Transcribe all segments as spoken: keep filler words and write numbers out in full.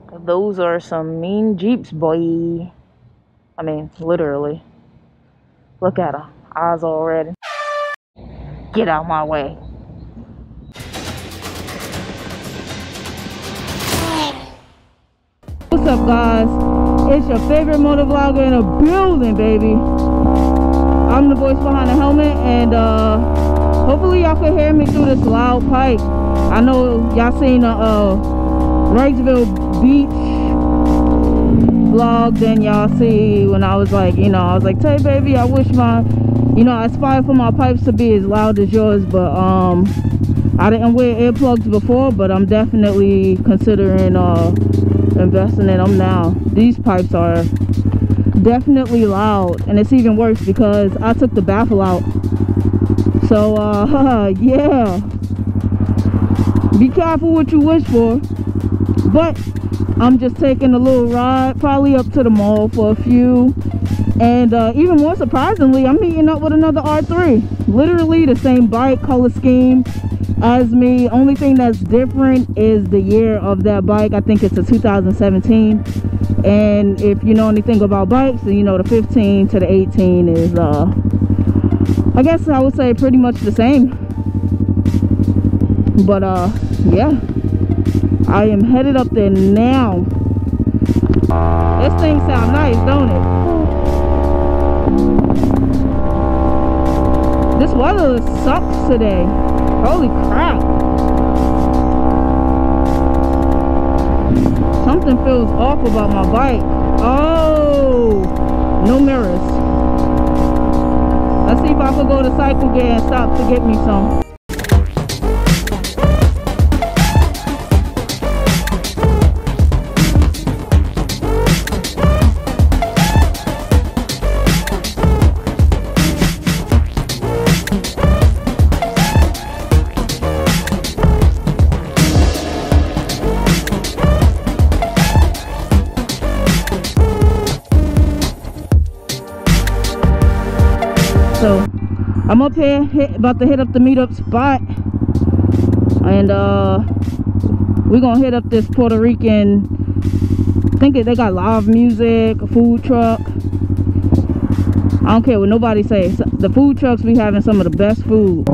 Those are some mean Jeeps, boy. I mean, literally. Look at her. Eyes already. Get out my way. What's up, guys? It's your favorite motovlogger in a building, baby. I'm the voice behind the helmet, and uh, hopefully y'all can hear me through this loud pipe. I know y'all seen a uh, Wrightsville Beach vlog, then y'all see when I was like, you know, I was like, Tay, baby, I wish my, you know, I aspire for my pipes to be as loud as yours, but um, I didn't wear earplugs before, but I'm definitely considering uh, investing in them now. These pipes are definitely loud, and it's even worse because I took the baffle out. So uh, yeah, be careful what you wish for. But I'm just taking a little ride, probably up to the mall for a few. And uh, even more surprisingly, I'm meeting up with another R three. Literally the same bike, color scheme as me. Only thing that's different is the year of that bike. I think it's a two thousand seventeen. And if you know anything about bikes, then you know the fifteen to the eighteen is, uh, I guess I would say pretty much the same. But uh, yeah. I am headed up there now. This thing sounds nice, don't it? This weather sucks today. Holy crap. Something feels off about my bike. Oh, no mirrors. Let's see if I can go to cycle gear and stop to get me some. So I'm up here, hit, about to hit up the meetup spot, and uh, we're gonna hit up this Puerto Rican. I think they got live music, a food truck. I don't care what nobody says. The food trucks be having some of the best food.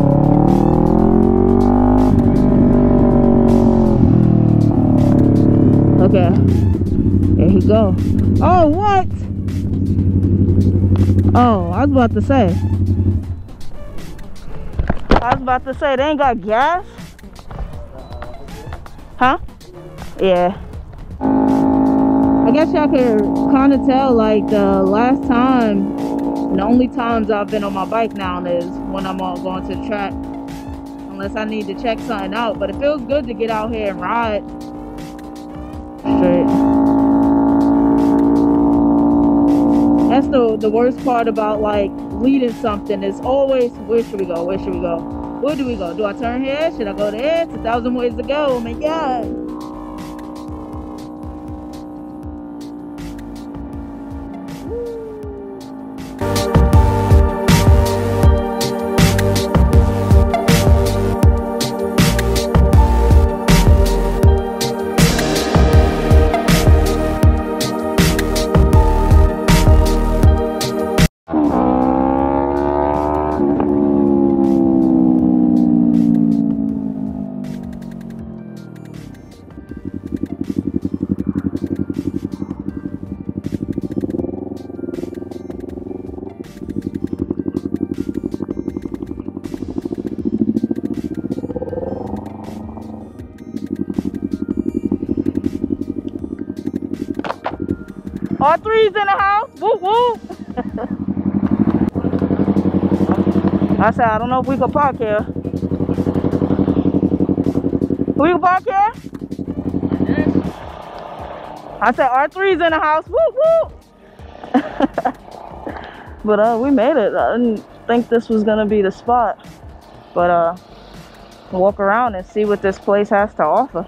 Okay, there he go. Oh, what? Oh, I was about to say. I was about to say, they ain't got gas? Huh? Yeah. I guess y'all can kind of tell, like, the last time, the only times I've been on my bike now is when I'm all going to the track. Unless I need to check something out. But it feels good to get out here and ride. Straight. That's the, the worst part about, like, leading something is always, where should we go? Where should we go? Where do we go? Do I turn here? Should I go there? It's a thousand ways to go. Oh my God. R three's in the house. Woo woo. I said, I don't know if we can park here. We can park here? Yes. I said, R three's in the house. Woo woo. But uh, we made it. I didn't think this was gonna be the spot. But uh, walk around and see what this place has to offer.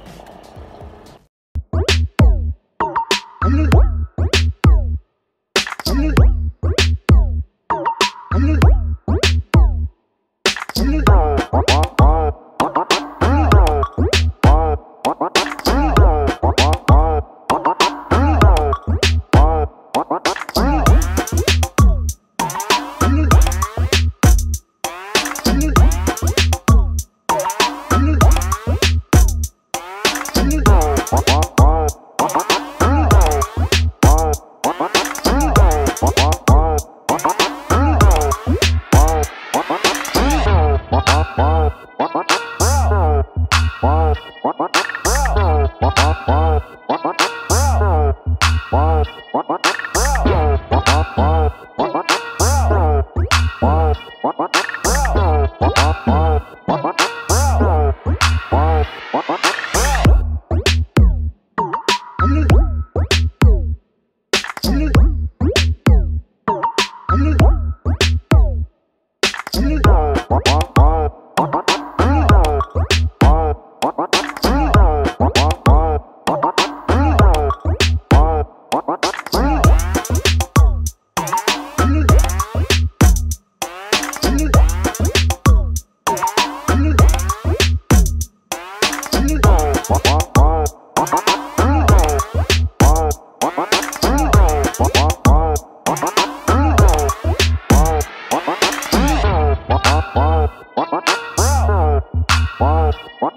What?